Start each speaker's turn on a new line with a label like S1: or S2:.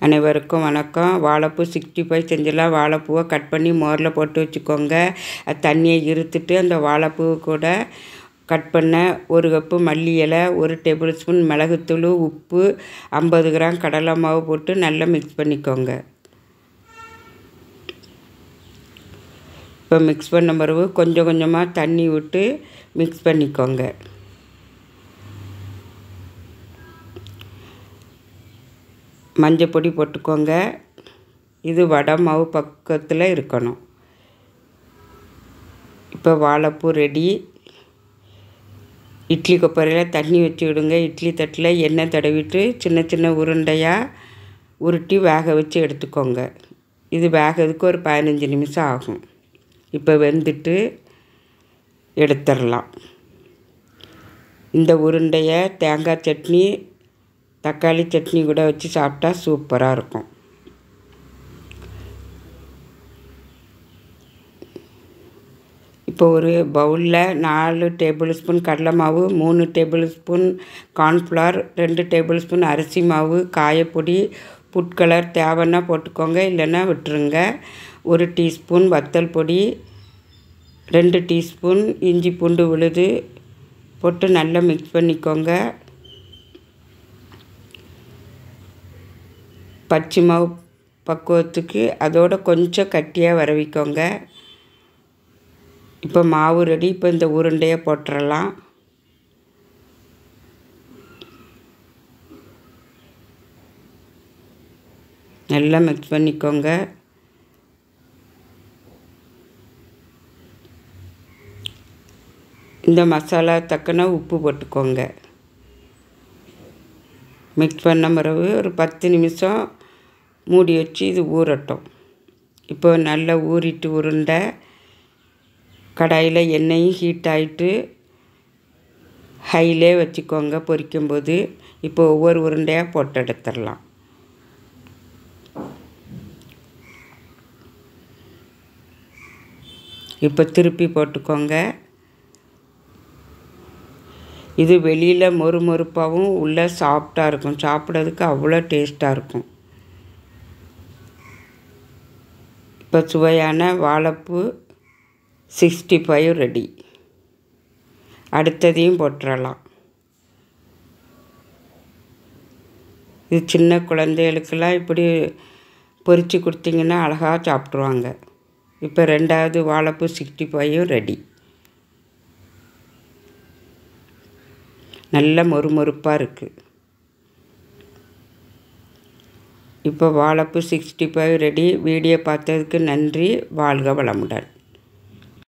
S1: அனைவருக்கும் வணக்கம். வாழைப்பூ 65 செஞ்சலாம். வாழைப்பூவை கட் பண்ணி மோரில் போட்டு வச்சுக்கோங்க. தண்ணியை இருத்துட்டு அந்த வாழைப்பூவை கூட கட் பண்ண 1 கப்பு மல்லி இலை, 1 டேபிள் ஸ்பூன் மிளகுத்தூள், உப்பு, 50 கிராம் கடலை மாவு போட்டு நல்லா மிக்ஸ் பண்ணிக்கோங்க. இப்போ மிக்ஸ் பண்ண பிறகு கொஞ்சம் கொஞ்சமாக தண்ணி விட்டு மிக்ஸ் பண்ணிக்கோங்க. மஞ்சள் பொடி போட்டுக்கோங்க. இது வடை மாவு பக்கத்தில் இருக்கணும். இப்போ வாழைப்பூ ரெடி. இட்லி கொப்பரையில் தண்ணி வச்சு விடுங்க. இட்லி தட்டில் எண்ணெய் தடவிட்டு சின்ன சின்ன உருண்டையாக உருட்டி வேக வச்சு எடுத்துக்கோங்க. இது வேகிறதுக்கு ஒரு 15 நிமிஷம் ஆகும். இப்போ வெந்துட்டு எடுத்துடலாம். இந்த உருண்டையை தேங்காய் சட்னி, தக்காளி சட்னி கூட வச்சு சாப்பிட்டா சூப்பராக இருக்கும். இப்போ ஒரு பவுலில் 4 டேபிள் ஸ்பூன் கடலை மாவு, 3 tablespoon cornflour, 2 tablespoon அரிசி மாவு, காயப்பொடி, ஃபுட் கலர் தேவைன்னா போட்டுக்கோங்க, இல்லைன்னா விட்டுருங்க. 1 டீஸ்பூன் வத்தல் பொடி, 2 டீஸ்பூன் இஞ்சி பூண்டு விழுது போட்டு நல்லா மிக்ஸ் பண்ணிக்கோங்க. பச்சை மாவு பக்குவத்துக்கு அதோட கொஞ்சம் கட்டியாக வரவிக்கோங்க. இப்போ மாவு ரெடி. இப்போ இந்த உருண்டையை போட்டுடலாம். நல்லா மிக்ஸ் பண்ணிக்கோங்க. இந்த மசாலா தக்கன உப்பு போட்டுக்கோங்க. மிக்ஸ் பண்ண பிறகு ஒரு 10 நிமிஷம் மூடி வச்சு இது ஊறட்டும். இப்போ நல்லா ஊறிட்டு உருண்டை கடாயில் எண்ணெயும் ஹீட் ஆகிட்டு ஹைலே வச்சுக்கோங்க பொரிக்கும்போது. இப்போ ஒவ்வொரு உருண்டையாக போட்டு எடுத்துடலாம். இப்போ திருப்பி போட்டுக்கோங்க. இது வெளியில் மொறுமொறுப்பாகவும் உள்ளே சாஃப்டாக இருக்கும். சாப்பிட்றதுக்கு அவ்வளோ டேஸ்ட்டாக இருக்கும். இப்போ சுவையான வாழைப்பூ 65 ரெடி. அடுத்ததையும் போட்டுடலாம். இது சின்ன குழந்தைகளுக்கெல்லாம் இப்படி பொரித்து கொடுத்தீங்கன்னா அழகாக சாப்பிட்ருவாங்க. இப்போ 2வது வாழைப்பூ 65 ரெடி. நல்ல மொறுமொறுப்பாக இருக்குது. இப்போ வாழைப்பூ 65 ரெடி. வீடியோ பார்த்ததுக்கு நன்றி. வாழ்க வளமுடன்.